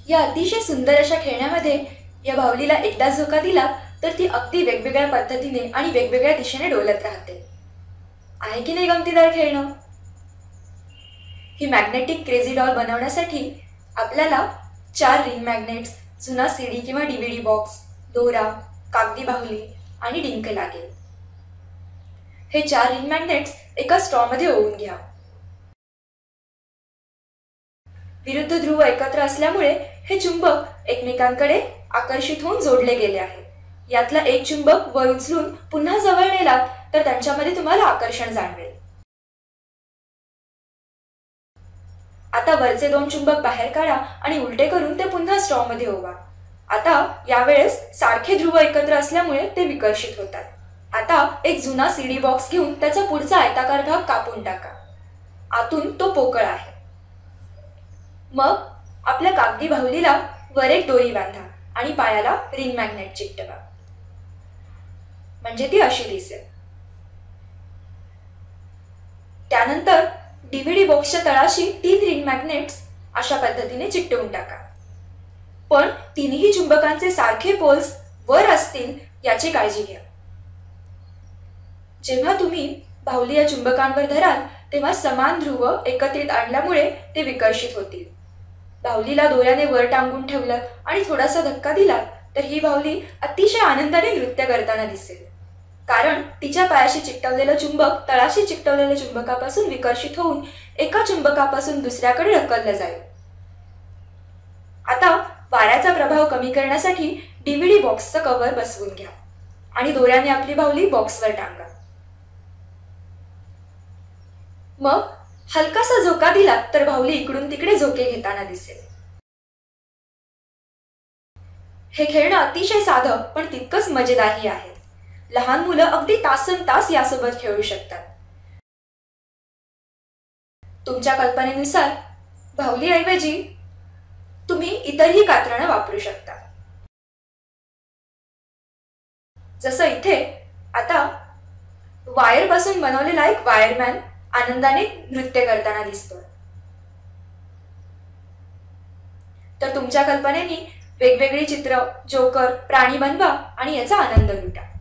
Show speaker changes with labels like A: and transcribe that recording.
A: या अतिशय सुंदर अशा खेळण्यामध्ये या बाहुलीला एकदा झोका दिला तर ती अगदी वेगवेगळ्या पद्धतीने आणि वेगवेगळ्या दिशेने डोलत राहते. आहे की नाही गमतीदार खेळणं? ही मॅग्नेटिक क्रेझी डॉल बनवण्यासाठी आपल्याला 4 रिंग मॅग्नेट्स, जुना सीडी किंवा डीव्हीडी बॉक्स, दोरा, कागदी बाहुली आणि डिंक लागेल. हे 4 रिंग मॅग्नेट्स एका स्ट्रॉमध्ये ओवून घ्या. विरुद्ध ध्रुव एकत्र असल्यामुळे हे चुंबक एकमेकांकडे आकर्षित होऊन जोडले गेले आहे. यातला एक चुंबक वर उचलून पुन्हा जवळ नेलात तर त्यांच्यामध्ये तुम्हाला आकर्षण जाणवेल. आता वरचे 2 चुंबक बाहेर काढा आणि उलटे करून ते पुन्हा स्ट्रॉमध्ये ओवा. आता यावेळेस सारखे ध्रुव एकत्र असल्यामुळे ते विकर्षित होतात. आता एक जुना सीडी बॉक्स घेऊन त्याचा पुढचा आयताकार भाग कापून टाका. आतून तो पोकळ आहे. मग आपल्या कागदी बाहुलीला वर एक दोरी बांधा आणि पायाला रिंग मॅग्नेट चिकटवा, म्हणजे ती अशी दिसेल. त्यानंतर डीव्हीडी बॉक्सच्या तळाशी 3 रिंग मॅग्नेट्स अशा पद्धतीने चिकटवून टाका. पण तिन्ही चुंबकांचे सारखे पोल्स वर असतील याची काळजी घ्या. जेव्हा तुम्ही बाहुली या चुंबकांवर धराल तेव्हा समान ध्रुव एकत्रित आणल्यामुळे ते विकर्षित होतील. बाहुलीला दोऱ्याने वर टांगून ठेवलं आणि थोडासा धक्का दिला तर ही बाहुली अतिशय आनंदाने नृत्य करताना दिसेल, कारण तिच्या पायाशी चिकटवलेलं चुंबक तळाशी चिकटवलेल्या चुंबकापासून विकर्षित होऊन एका चुंबकापासून दुसऱ्याकडे ढकललं जाईल. आता वाऱ्याचा प्रभाव कमी करण्यासाठी डीव्हीडी बॉक्सचं कव्हर बसवून घ्या आणि दोऱ्याने आपली बाहुली बॉक्सवर टांगा. मग हलकासा झोका दिला तर बाहुली इकडून तिकडे झोके घेताना दिसेल. हे खेळणं अतिशय साधं पण तितकंच मजेदारही आहे. लहान मुलं अगदी तासनतास यासोबत खेळू शकतात. तुमच्या कल्पनेनुसार बाहुलीऐवजी तुम्ही इतरही कात्रणं वापरू शकता. जसं इथे आता वायरपासून बनवलेला एक वायरमॅन आनंदाने नृत्य करताना दिसतोय. तर तुमच्या कल्पनेने वेगवेगळी चित्र, जोकर, प्राणी बनवा आणि याचा आनंद लुटा.